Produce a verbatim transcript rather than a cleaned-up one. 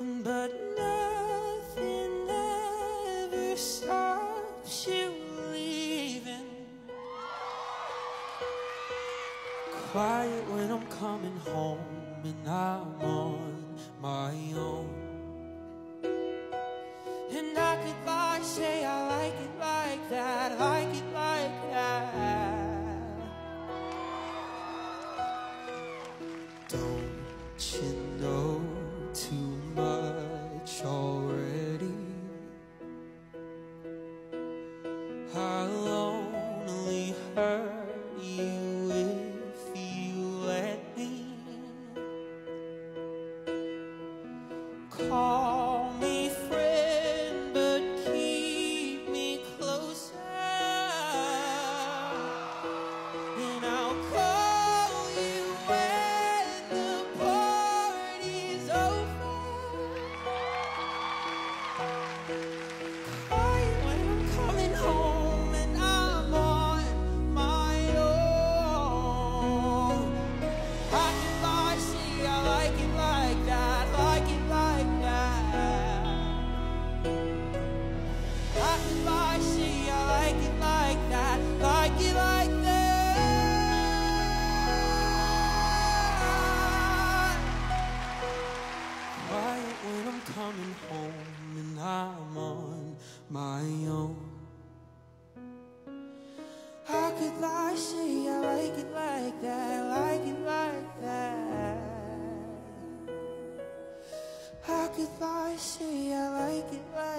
but nothing ever stops you leaving. Quiet when I'm coming home and I'm on my own. And I could lie, say I like it like that, like it like that. Don't you know too much already? I'll only hurt you if you let me. Call me friend, but keep me closer. And I'll call you when the party's over. Quiet when I'm coming home and I'm on my own. I can lie, say I like it like that, like it like that. I can lie, say I like it like that, like it like that. Quiet when I'm coming home and I'm on my own. I could lie, say I like it like that, like it like that. I could lie, say I like it like